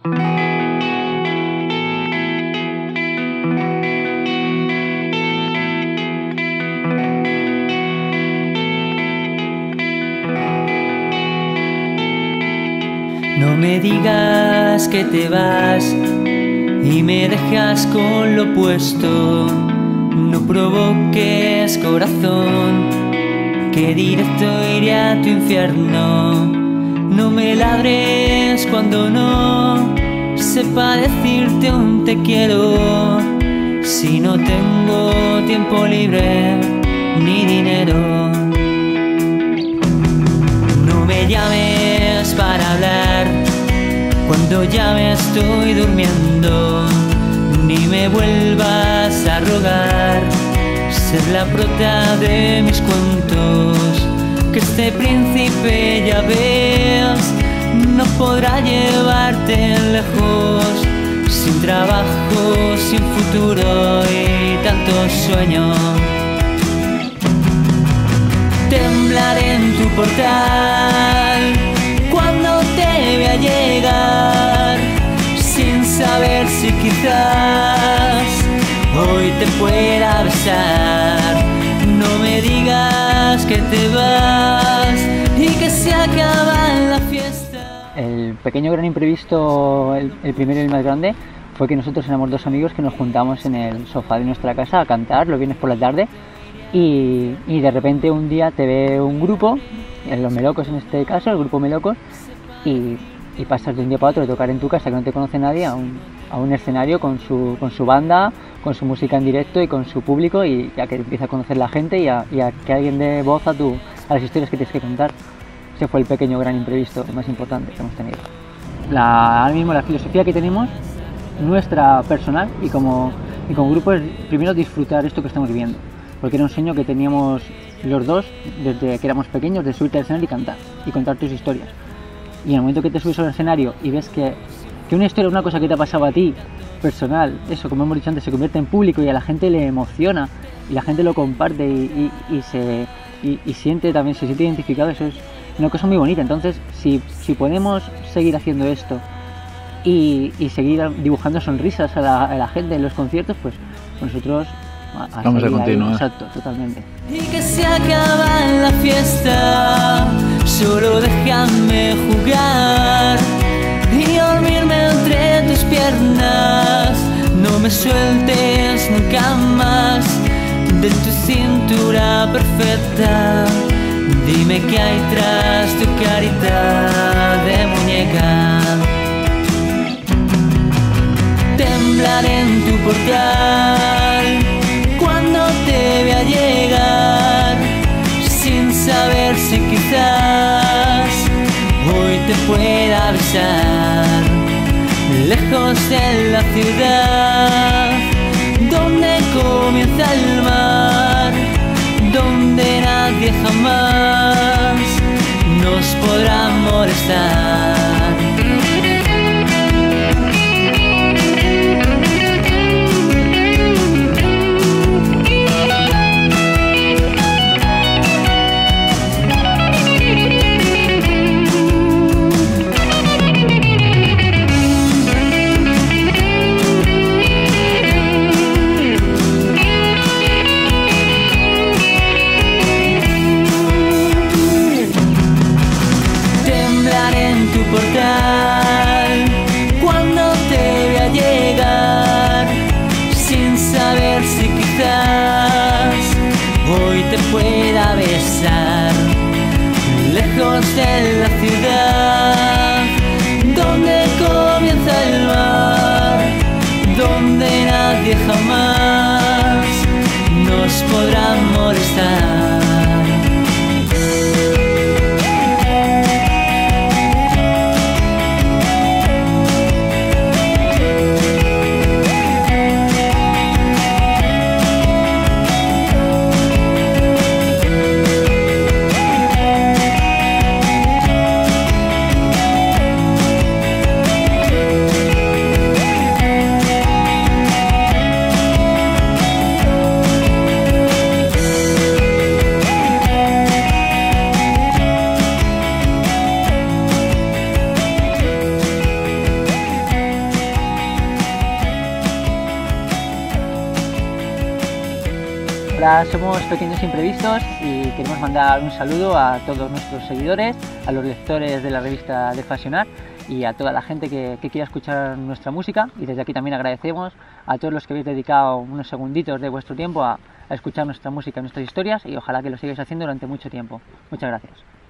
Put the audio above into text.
No me digas que te vas y me dejas con lo opuesto. No provoques, corazón, que directo iré a tu infierno. No me ladres cuando no sepa decirte un te quiero. Si no tengo tiempo libre ni dinero. No me llames para hablar cuando ya me estoy durmiendo. Ni me vuelvas a rogar ser la prota de mis cuentos. Que este príncipe, ya ves, no podrá llevarte lejos. Sin trabajo, sin futuro y tantos sueños. Temblaré en tu portal cuando te vea llegar, sin saber si quizás hoy te pueda besar. No me digas que te vas y que se acaba la fiesta. El pequeño gran imprevisto, el primero y el más grande, fue que nosotros éramos dos amigos que nos juntamos en el sofá de nuestra casa a cantar los viernes por la tarde. Y de repente un día te ve un grupo, los Melocos en este caso, el grupo Melocos, y pasas de un día para otro de tocar en tu casa que no te conoce nadie a un escenario con su banda, con su música en directo y con su público, y ya que empieza a conocer la gente y a que alguien dé voz a las historias que tienes que contar. Ese fue el pequeño gran imprevisto más importante que hemos tenido. Ahora mismo la filosofía que tenemos, nuestra personal y como grupo, es primero disfrutar esto que estamos viviendo. Porque era un sueño que teníamos los dos desde que éramos pequeños, de subirte al escenario y cantar y contar tus historias. Y en el momento que te subes al escenario y ves que una historia, una cosa que te ha pasado a ti, personal, eso, como hemos dicho antes, se convierte en público y a la gente le emociona y la gente lo comparte y siente también, se siente identificado, eso es una cosa muy bonita. Entonces, si podemos seguir haciendo esto y seguir dibujando sonrisas a la gente en los conciertos, pues nosotros... Vamos a continuar. Exacto, totalmente. Y que se acaba la fiesta, solo déjame jugar y dormirme entre tus piernas. No me sueltes nunca más de tu cintura perfecta. Dime qué hay tras tu carita de muñeca. Temblaré en tu portal cuando te vea llegar, sin saber si quizás hoy te pueda besar. Lejos de la ciudad, donde comienza el mar, donde nadie jamás nos podrá molestar. Cuando te vea llegar, sin saber si quizás hoy te pueda besar. Lejos de la ciudad, donde comienza el mar, donde nadie jamás nos podrá molestar. nada, somos Pequeños Imprevistos y queremos mandar un saludo a todos nuestros seguidores, a los lectores de la revista de Fasionar y a toda la gente que quiera escuchar nuestra música. Y desde aquí también agradecemos a todos los que habéis dedicado unos segunditos de vuestro tiempo a escuchar nuestra música y nuestras historias, y ojalá que lo sigáis haciendo durante mucho tiempo. Muchas gracias.